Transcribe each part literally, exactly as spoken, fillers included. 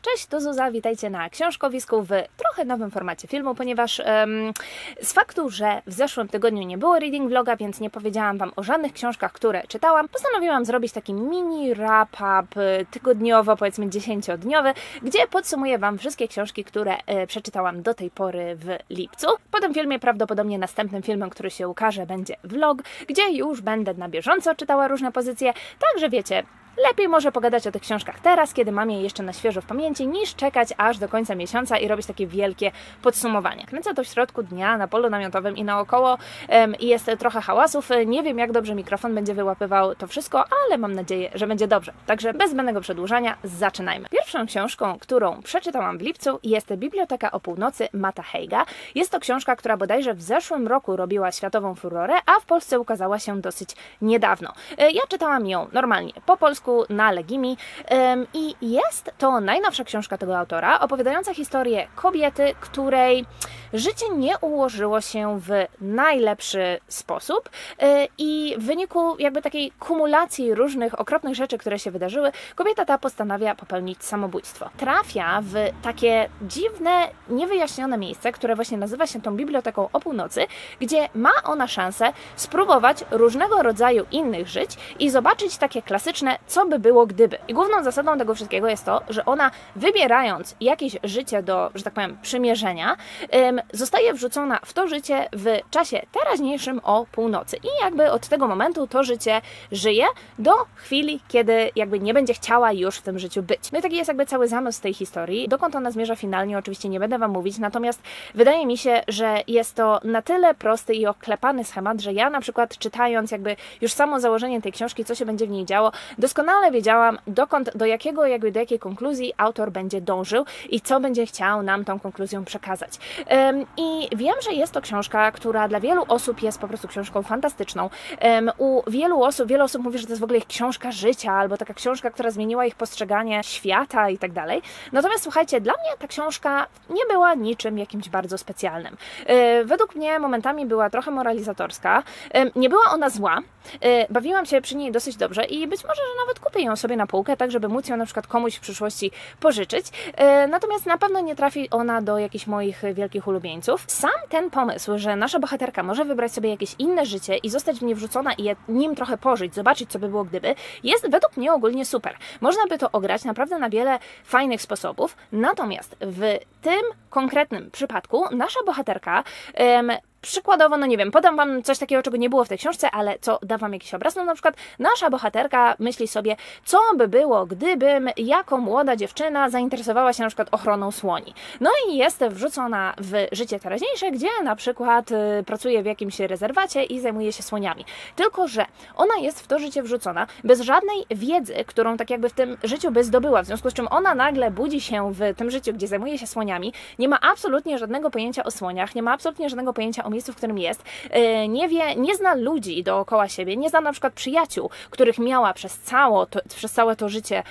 Cześć, to Zuza, witajcie na książkowisku w trochę nowym formacie filmu, ponieważ um, z faktu, że w zeszłym tygodniu nie było reading vloga, więc nie powiedziałam Wam o żadnych książkach, które czytałam, postanowiłam zrobić taki mini wrap-up tygodniowo, powiedzmy dziesięciodniowy, gdzie podsumuję Wam wszystkie książki, które e, przeczytałam do tej pory w lipcu. Po tym filmie prawdopodobnie następnym filmem, który się ukaże, będzie vlog, gdzie już będę na bieżąco czytała różne pozycje, także wiecie, lepiej może pogadać o tych książkach teraz, kiedy mam je jeszcze na świeżo w pamięci, niż czekać aż do końca miesiąca i robić takie wielkie podsumowanie. Kręcę to w środku dnia na polu namiotowym i naokoło um, jest trochę hałasów. Nie wiem, jak dobrze mikrofon będzie wyłapywał to wszystko, ale mam nadzieję, że będzie dobrze. Także bez zbędnego przedłużania zaczynajmy. Pierwszą książką, którą przeczytałam w lipcu, jest Biblioteka o północy Matta Haiga. Jest to książka, która bodajże w zeszłym roku robiła światową furorę, a w Polsce ukazała się dosyć niedawno. Ja czytałam ją normalnie po polsku, na Legimi um, i jest to najnowsza książka tego autora, opowiadająca historię kobiety, której życie nie ułożyło się w najlepszy sposób yy, i w wyniku jakby takiej kumulacji różnych okropnych rzeczy, które się wydarzyły, kobieta ta postanawia popełnić samobójstwo. Trafia w takie dziwne, niewyjaśnione miejsce, które właśnie nazywa się tą Biblioteką o północy, gdzie ma ona szansę spróbować różnego rodzaju innych żyć i zobaczyć takie klasyczne, co by było gdyby. I główną zasadą tego wszystkiego jest to, że ona, wybierając jakieś życie do, że tak powiem, przymierzenia, ym, zostaje wrzucona w to życie w czasie teraźniejszym o północy. I jakby od tego momentu to życie żyje do chwili, kiedy jakby nie będzie chciała już w tym życiu być. No i taki jest jakby cały zamysł tej historii. Dokąd ona zmierza finalnie, oczywiście nie będę Wam mówić, natomiast wydaje mi się, że jest to na tyle prosty i oklepany schemat, że ja na przykład czytając jakby już samo założenie tej książki, co się będzie w niej działo, doskonale wiedziałam, dokąd, do jakiego, jakby do jakiej konkluzji autor będzie dążył i co będzie chciał nam tą konkluzją przekazać. Um, I wiem, że jest to książka, która dla wielu osób jest po prostu książką fantastyczną. Um, u wielu osób, wiele osób mówi, że to jest w ogóle ich książka życia, albo taka książka, która zmieniła ich postrzeganie świata i tak dalej. Natomiast słuchajcie, dla mnie ta książka nie była niczym jakimś bardzo specjalnym. Um, według mnie momentami była trochę moralizatorska. Um, nie była ona zła. Um, bawiłam się przy niej dosyć dobrze i być może, że nawet kupię ją sobie na półkę, tak żeby móc ją na przykład komuś w przyszłości pożyczyć. E, natomiast na pewno nie trafi ona do jakichś moich wielkich ulubieńców. Sam ten pomysł, że nasza bohaterka może wybrać sobie jakieś inne życie i zostać w nie wrzucona i je, nim trochę pożyć, zobaczyć, co by było gdyby, jest według mnie ogólnie super. Można by to ograć naprawdę na wiele fajnych sposobów, natomiast w tym konkretnym przypadku nasza bohaterka em, przykładowo, no nie wiem, podam Wam coś takiego, czego nie było w tej książce, ale co da Wam jakiś obraz. No na przykład nasza bohaterka myśli sobie, co by było, gdybym jako młoda dziewczyna zainteresowała się na przykład ochroną słoni. No i jest wrzucona w życie teraźniejsze, gdzie na przykład y, pracuje w jakimś rezerwacie i zajmuje się słoniami. Tylko że ona jest w to życie wrzucona bez żadnej wiedzy, którą tak jakby w tym życiu by zdobyła, w związku z czym ona nagle budzi się w tym życiu, gdzie zajmuje się słoniami, nie ma absolutnie żadnego pojęcia o słoniach, nie ma absolutnie żadnego pojęcia o miejscu, w którym jest, nie wie, nie zna ludzi dookoła siebie, nie zna na przykład przyjaciół, których miała przez, cało to, przez całe to życie,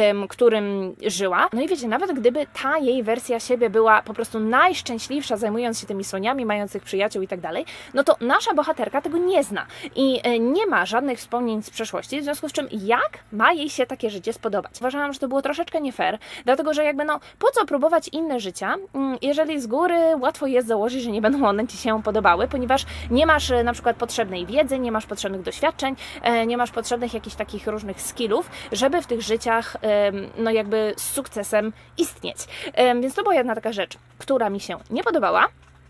którym żyła. No i wiecie, nawet gdyby ta jej wersja siebie była po prostu najszczęśliwsza, zajmując się tymi słoniami, mając tych przyjaciół i tak dalej, no to nasza bohaterka tego nie zna i nie ma żadnych wspomnień z przeszłości, w związku z czym jak ma jej się takie życie spodobać? Uważałam, że to było troszeczkę nie fair, dlatego, że jakby no, po co próbować inne życia, jeżeli z góry łatwo jest założyć, że nie będą one Ci się podobały, ponieważ nie masz na przykład potrzebnej wiedzy, nie masz potrzebnych doświadczeń, nie masz potrzebnych jakichś takich różnych skillów, żeby w tych życiach no jakby z sukcesem istnieć. Więc to była jedna taka rzecz, która mi się nie podobała.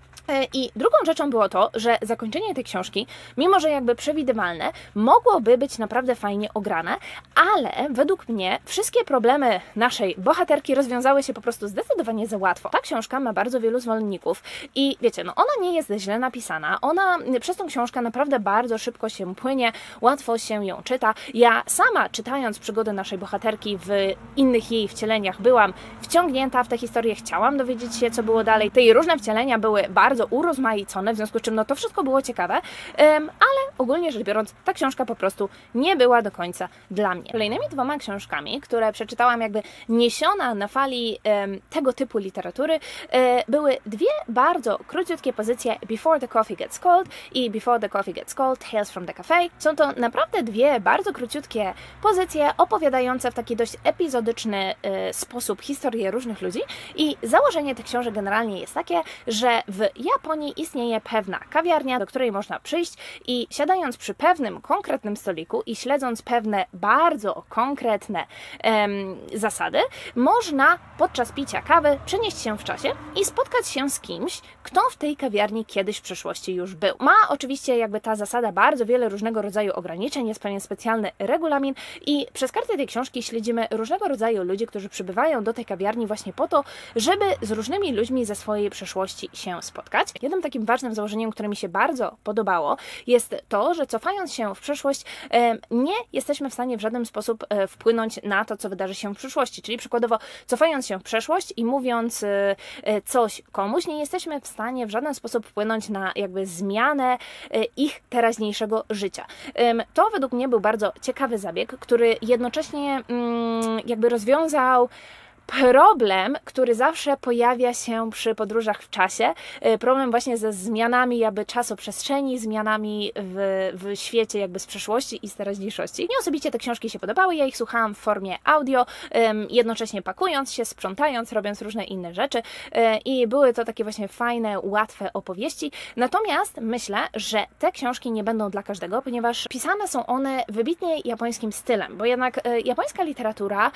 I drugą rzeczą było to, że zakończenie tej książki, mimo że jakby przewidywalne, mogłoby być naprawdę fajnie ograne, ale według mnie wszystkie problemy naszej bohaterki rozwiązały się po prostu zdecydowanie za łatwo. Ta książka ma bardzo wielu zwolenników i wiecie, no ona nie jest źle napisana, ona przez tą książkę naprawdę bardzo szybko się płynie, łatwo się ją czyta. Ja sama czytając przygody naszej bohaterki w innych jej wcieleniach byłam wciągnięta w tę historię, chciałam dowiedzieć się, co było dalej. Te jej różne wcielenia były bardzo bardzo urozmaicone, w związku z czym no to wszystko było ciekawe, um, ale ogólnie rzecz biorąc ta książka po prostu nie była do końca dla mnie. Kolejnymi dwoma książkami, które przeczytałam jakby niesiona na fali um, tego typu literatury, um, były dwie bardzo króciutkie pozycje Before the Coffee Gets Cold i Before the Coffee Gets Cold, Tales from the Cafe. Są to naprawdę dwie bardzo króciutkie pozycje opowiadające w taki dość epizodyczny y, sposób historię różnych ludzi i założenie tych książek generalnie jest takie, że w Japonii istnieje pewna kawiarnia, do której można przyjść i siadając przy pewnym konkretnym stoliku i śledząc pewne bardzo konkretne em, zasady, można podczas picia kawy przenieść się w czasie i spotkać się z kimś, kto w tej kawiarni kiedyś w przeszłości już był. Ma oczywiście jakby ta zasada bardzo wiele różnego rodzaju ograniczeń, jest pewien specjalny regulamin i przez kartę tej książki śledzimy różnego rodzaju ludzi, którzy przybywają do tej kawiarni właśnie po to, żeby z różnymi ludźmi ze swojej przeszłości się spotkać. Jednym takim ważnym założeniem, które mi się bardzo podobało, jest to, że cofając się w przeszłość, nie jesteśmy w stanie w żaden sposób wpłynąć na to, co wydarzy się w przyszłości. Czyli przykładowo, cofając się w przeszłość i mówiąc coś komuś, nie jesteśmy w stanie w żaden sposób wpłynąć na jakby zmianę ich teraźniejszego życia. To według mnie był bardzo ciekawy zabieg, który jednocześnie jakby rozwiązał problem, który zawsze pojawia się przy podróżach w czasie. Problem właśnie ze zmianami jakby czasoprzestrzeni, zmianami w, w świecie jakby z przeszłości i z teraźniejszości. Mnie osobiście te książki się podobały, ja ich słuchałam w formie audio, jednocześnie pakując się, sprzątając, robiąc różne inne rzeczy i były to takie właśnie fajne, łatwe opowieści. Natomiast myślę, że te książki nie będą dla każdego, ponieważ pisane są one wybitnie japońskim stylem, bo jednak japońska literatura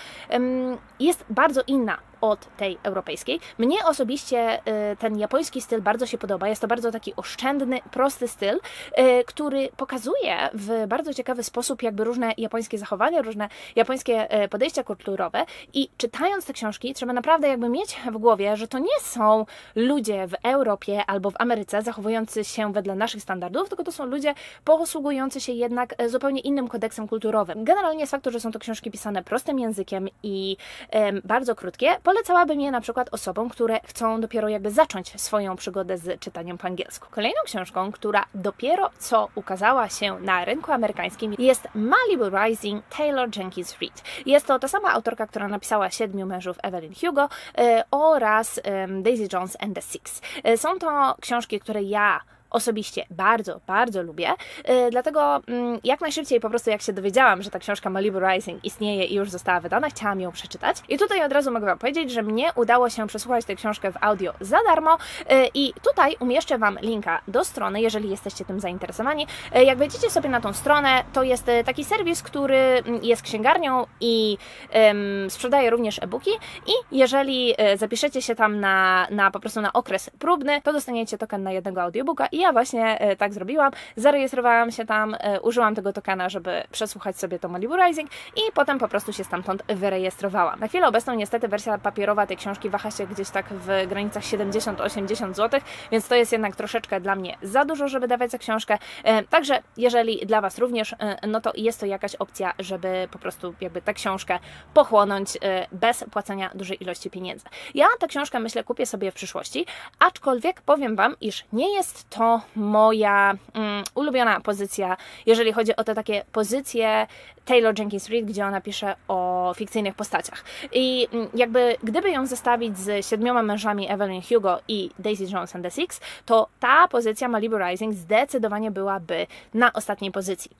jest bardzo inna od tej europejskiej. Mnie osobiście ten japoński styl bardzo się podoba. Jest to bardzo taki oszczędny, prosty styl, który pokazuje w bardzo ciekawy sposób jakby różne japońskie zachowania, różne japońskie podejścia kulturowe i czytając te książki trzeba naprawdę jakby mieć w głowie, że to nie są ludzie w Europie albo w Ameryce zachowujący się wedle naszych standardów, tylko to są ludzie posługujący się jednak zupełnie innym kodeksem kulturowym. Generalnie z faktu, że są to książki pisane prostym językiem i em, bardzo krótkie, polecałabym je na przykład osobom, które chcą dopiero jakby zacząć swoją przygodę z czytaniem po angielsku. Kolejną książką, która dopiero co ukazała się na rynku amerykańskim, jest Malibu Rising Taylor Jenkins Reid. Jest to ta sama autorka, która napisała Siedmiu mężów Evelyn Hugo e, oraz e, Daisy Jones and the Six. E, są to książki, które ja osobiście bardzo, bardzo lubię, yy, dlatego yy, jak najszybciej po prostu jak się dowiedziałam, że ta książka Malibu Rising istnieje i już została wydana, chciałam ją przeczytać. I tutaj od razu mogę Wam powiedzieć, że mnie udało się przesłuchać tę książkę w audio za darmo yy, i tutaj umieszczę Wam linka do strony, jeżeli jesteście tym zainteresowani. Yy, jak wejdziecie sobie na tą stronę, to jest yy, taki serwis, który jest księgarnią i yy, sprzedaje również e-booki i jeżeli yy, zapiszecie się tam na, na po prostu na okres próbny, to dostaniecie token na jednego audiobooka i ja właśnie e, tak zrobiłam, zarejestrowałam się tam, e, użyłam tego tokena, żeby przesłuchać sobie to Malibu Rising i potem po prostu się stamtąd wyrejestrowałam. Na chwilę obecną niestety wersja papierowa tej książki waha się gdzieś tak w granicach siedemdziesiąt do osiemdziesięciu złotych, więc to jest jednak troszeczkę dla mnie za dużo, żeby dawać za książkę. E, także jeżeli dla Was również, e, no to jest to jakaś opcja, żeby po prostu jakby tę książkę pochłonąć e, bez płacenia dużej ilości pieniędzy. Ja tę książkę myślę kupię sobie w przyszłości, aczkolwiek powiem Wam, iż nie jest to moja mm, ulubiona pozycja, jeżeli chodzi o te takie pozycje Taylor Jenkins Reid, gdzie ona pisze o fikcyjnych postaciach. I jakby gdyby ją zestawić z Siedmioma mężami Evelyn Hugo i Daisy Jones and the Six, to ta pozycja Malibu Rising zdecydowanie byłaby na ostatniej pozycji.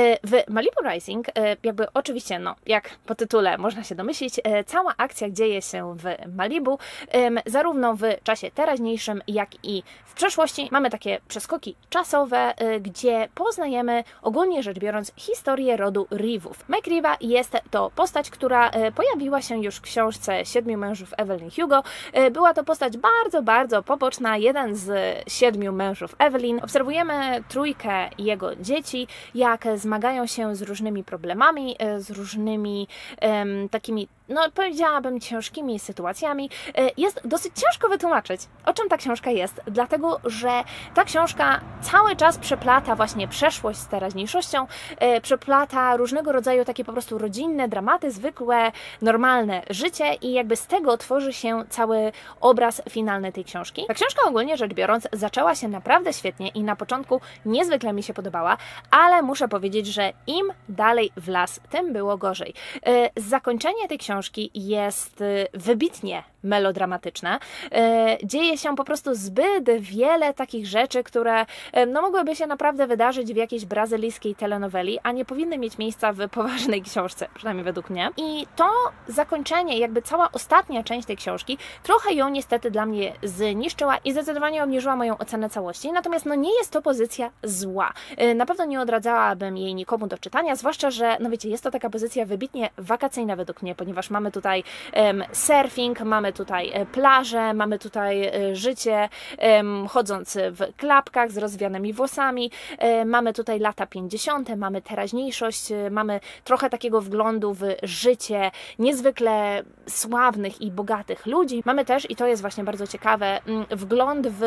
W Malibu Rising, jakby oczywiście, no, jak po tytule można się domyślić, cała akcja dzieje się w Malibu, zarówno w czasie teraźniejszym, jak i w przeszłości. Mamy takie przeskoki czasowe, gdzie poznajemy, ogólnie rzecz biorąc, historię rodu Reevów. Meg Reeva jest to postać, która pojawiła się już w książce Siedmiu mężów Evelyn Hugo. Była to postać bardzo, bardzo poboczna, jeden z siedmiu mężów Evelyn. Obserwujemy trójkę jego dzieci, jak zmagają się z różnymi problemami, z różnymi um, takimi no powiedziałabym ciężkimi sytuacjami, jest dosyć ciężko wytłumaczyć, o czym ta książka jest, dlatego, że ta książka cały czas przeplata właśnie przeszłość z teraźniejszością, przeplata różnego rodzaju takie po prostu rodzinne dramaty, zwykłe, normalne życie i jakby z tego tworzy się cały obraz finalny tej książki. Ta książka ogólnie rzecz biorąc zaczęła się naprawdę świetnie i na początku niezwykle mi się podobała, ale muszę powiedzieć, że im dalej w las, tym było gorzej. Zakończenie tej książki jest wybitnie melodramatyczne. Dzieje się po prostu zbyt wiele takich rzeczy, które no, mogłyby się naprawdę wydarzyć w jakiejś brazylijskiej telenoweli, a nie powinny mieć miejsca w poważnej książce, przynajmniej według mnie. I to zakończenie, jakby cała ostatnia część tej książki, trochę ją niestety dla mnie zniszczyła i zdecydowanie obniżyła moją ocenę całości. Natomiast no, nie jest to pozycja zła. Na pewno nie odradzałabym jej nikomu do czytania, zwłaszcza, że no wiecie, jest to taka pozycja wybitnie wakacyjna według mnie, ponieważ mamy tutaj um, surfing, mamy tutaj plażę, mamy tutaj życie um, chodząc w klapkach z rozwianymi włosami, um, mamy tutaj lata pięćdziesiąte, mamy teraźniejszość, mamy trochę takiego wglądu w życie niezwykle sławnych i bogatych ludzi. Mamy też, i to jest właśnie bardzo ciekawe, wgląd w,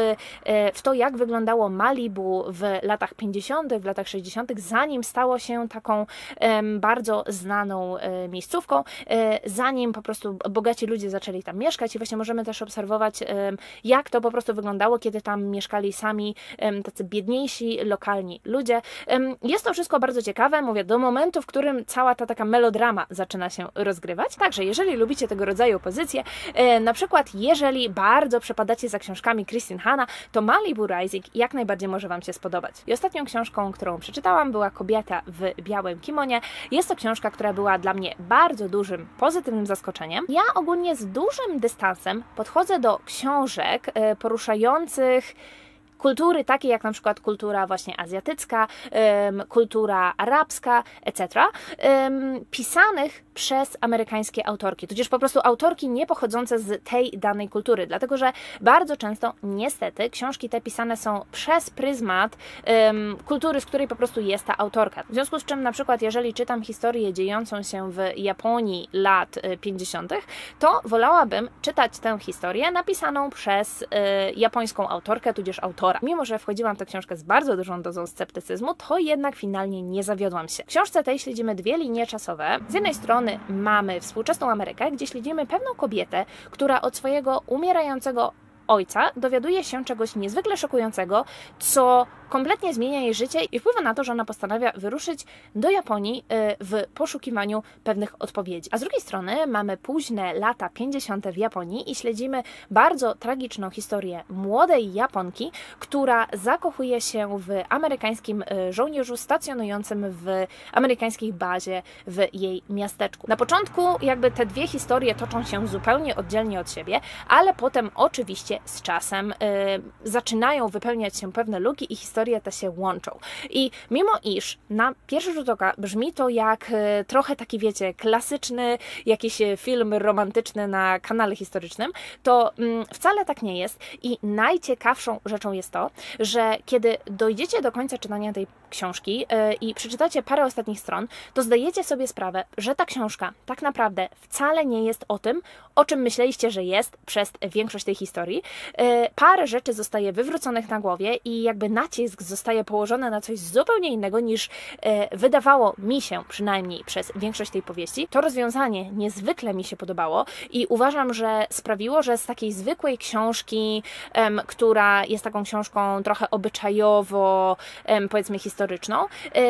w to, jak wyglądało Malibu w latach pięćdziesiątych, w latach sześćdziesiątych, zanim stało się taką um, bardzo znaną um, miejscówką, um, zanim po prostu bogaci ludzie zaczęli tam mieszkać i właśnie możemy też obserwować, um, jak to po prostu wyglądało, kiedy tam mieszkali sami um, tacy biedniejsi, lokalni ludzie. Um, jest to wszystko bardzo ciekawe, mówię, do momentu, w którym cała ta taka melodrama zaczyna się rozgrywać. Także jeżeli lubicie tego rodzaju pozycje, um, na przykład jeżeli bardzo przepadacie za książkami Kristin Hanna, to Malibu Rising jak najbardziej może Wam się spodobać. I ostatnią książką, którą przeczytałam, była Kobieta w białym kimonie. Jest to książka, która była dla mnie bardzo dużym, pozytywnym zaskoczeniem. Ja ogólnie z dużym dystansem podchodzę do książek poruszających kultury takie jak na przykład kultura właśnie azjatycka, um, kultura arabska, et cetera, um, pisanych przez amerykańskie autorki, tudzież po prostu autorki nie pochodzące z tej danej kultury, dlatego że bardzo często niestety książki te pisane są przez pryzmat um, kultury, z której po prostu jest ta autorka. W związku z czym na przykład jeżeli czytam historię dziejącą się w Japonii lat pięćdziesiątych, to wolałabym czytać tę historię napisaną przez y, japońską autorkę, tudzież autora. Mimo że wchodziłam w tę książkę z bardzo dużą dozą sceptycyzmu, to jednak finalnie nie zawiodłam się. W książce tej śledzimy dwie linie czasowe. Z jednej strony mamy współczesną Amerykę, gdzie śledzimy pewną kobietę, która od swojego umierającego ojca dowiaduje się czegoś niezwykle szokującego, co kompletnie zmienia jej życie i wpływa na to, że ona postanawia wyruszyć do Japonii w poszukiwaniu pewnych odpowiedzi. A z drugiej strony mamy późne lata pięćdziesiąte w Japonii i śledzimy bardzo tragiczną historię młodej Japonki, która zakochuje się w amerykańskim żołnierzu stacjonującym w amerykańskiej bazie w jej miasteczku. Na początku jakby te dwie historie toczą się zupełnie oddzielnie od siebie, ale potem oczywiście z czasem yy, zaczynają wypełniać się pewne luki i historie te się łączą. I mimo iż na pierwszy rzut oka brzmi to jak yy, trochę taki, wiecie, klasyczny jakiś film romantyczny na kanale historycznym, to yy, wcale tak nie jest i najciekawszą rzeczą jest to, że kiedy dojdziecie do końca czytania tej książki yy, i przeczytacie parę ostatnich stron, to zdajecie sobie sprawę, że ta książka tak naprawdę wcale nie jest o tym, o czym myśleliście, że jest przez większość tej historii. Parę rzeczy zostaje wywróconych na głowie i jakby nacisk zostaje położony na coś zupełnie innego niż wydawało mi się przynajmniej przez większość tej powieści. To rozwiązanie niezwykle mi się podobało i uważam, że sprawiło, że z takiej zwykłej książki, która jest taką książką trochę obyczajowo, powiedzmy historyczną,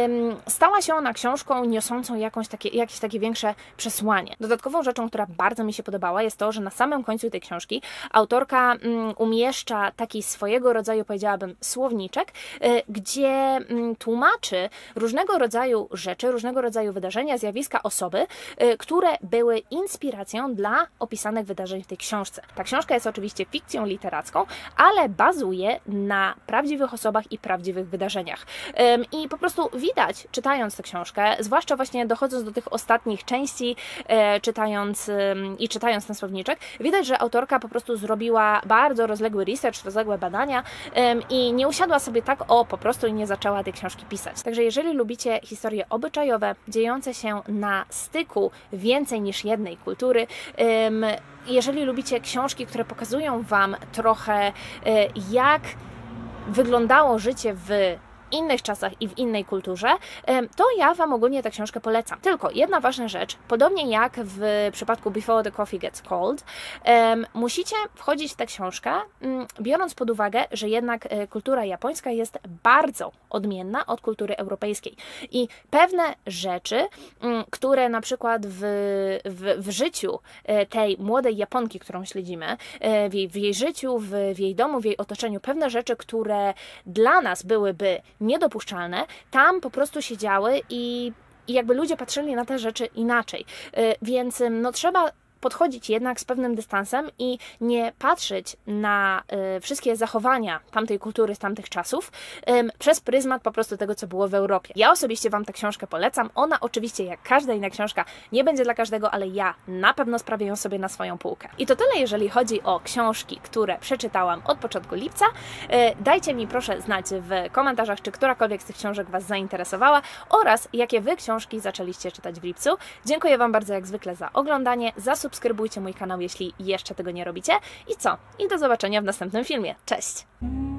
stała się ona książką niosącą jakąś takie, jakieś takie większe przesłanie. Dodatkową rzeczą, która bardzo mi się podobała, jest to, że na samym końcu tej książki autorka um, umieszcza taki swojego rodzaju, powiedziałabym, słowniczek, y, gdzie y, tłumaczy różnego rodzaju rzeczy, różnego rodzaju wydarzenia, zjawiska, osoby, y, które były inspiracją dla opisanych wydarzeń w tej książce. Ta książka jest oczywiście fikcją literacką, ale bazuje na prawdziwych osobach i prawdziwych wydarzeniach. Y, I po prostu widać, czytając tę książkę, zwłaszcza właśnie dochodząc do tych ostatnich części, y, czytając y, i czytając czytając ten słowniczek, widać, że autorka po prostu zrobiła bardzo rozległy research, rozległe badania ym, i nie usiadła sobie tak o po prostu i nie zaczęła tej książki pisać. Także jeżeli lubicie historie obyczajowe, dziejące się na styku więcej niż jednej kultury, ym, jeżeli lubicie książki, które pokazują Wam trochę y, jak wyglądało życie w innych czasach i w innej kulturze, to ja Wam ogólnie tę książkę polecam. Tylko jedna ważna rzecz, podobnie jak w przypadku Before the Coffee Gets Cold, um, musicie wchodzić w tę książkę, um, biorąc pod uwagę, że jednak e, kultura japońska jest bardzo odmienna od kultury europejskiej. I pewne rzeczy, um, które na przykład w, w, w życiu e, tej młodej Japonki, którą śledzimy, e, w, jej, w jej życiu, w, w jej domu, w jej otoczeniu, pewne rzeczy, które dla nas byłyby niedopuszczalne, tam po prostu się działy i, i jakby ludzie patrzyli na te rzeczy inaczej. Yy, więc no trzeba podchodzić jednak z pewnym dystansem i nie patrzeć na y, wszystkie zachowania tamtej kultury z tamtych czasów y, przez pryzmat po prostu tego, co było w Europie. Ja osobiście Wam tę książkę polecam. Ona oczywiście, jak każda inna książka, nie będzie dla każdego, ale ja na pewno sprawię ją sobie na swoją półkę. I to tyle, jeżeli chodzi o książki, które przeczytałam od początku lipca. Y, dajcie mi proszę znać w komentarzach, czy którakolwiek z tych książek Was zainteresowała oraz jakie Wy książki zaczęliście czytać w lipcu. Dziękuję Wam bardzo jak zwykle za oglądanie, za subskrybujcie mój kanał, jeśli jeszcze tego nie robicie. I co? I do zobaczenia w następnym filmie. Cześć!